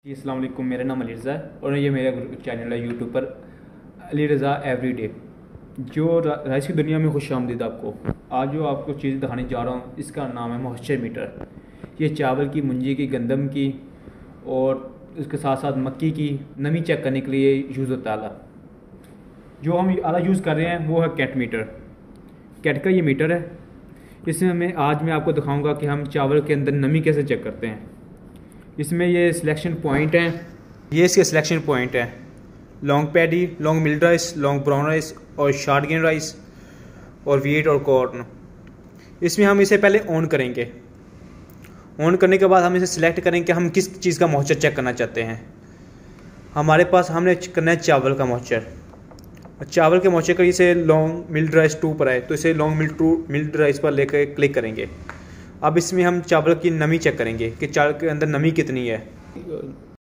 जी अस्सलाम वालेकुम। मेरा नाम अली रज़ा है और ये मेरा चैनल है यूट्यूब पर अली रज़ा एवरीडे। जो राइस की दुनिया में खुश आमदीद आपको। आज जो आपको चीज़ दिखाने जा रहा हूँ इसका नाम है मॉइस्चर मीटर। ये चावल की, मुंजी की, गंदम की और इसके साथ साथ मक्की की नमी चेक करने के लिए यूज़ होता है आला। जो हम आला यूज़ कर रहे हैं वो है कैट मीटर। कैट का ये मीटर है। इसमें मैं आपको दिखाऊंगा कि हम चावल के अंदर नमी कैसे चेक करते हैं। इसमें ये सिलेक्शन पॉइंट हैं, ये इसके सिलेक्शन पॉइंट हैं। Long paddy, long milled rice, long brown rice और शॉर्ट ग्रेन राइस और वीट और कॉर्न। इसमें हम इसे पहले ऑन करेंगे। ऑन करने के बाद हम इसे सिलेक्ट करेंगे कि हम किस चीज़ का मॉइस्चर चेक करना चाहते हैं। हमारे पास हमने करना है चावल का मॉइस्चर। चावल के मॉइस्चर का इसे लॉन्ग मिल्ड राइस 2 पर है तो इसे लॉन्ग मिल्ड राइस पर लेकर क्लिक करेंगे। अब इसमें हम चावल की नमी चेक करेंगे कि चावल के अंदर नमी कितनी है।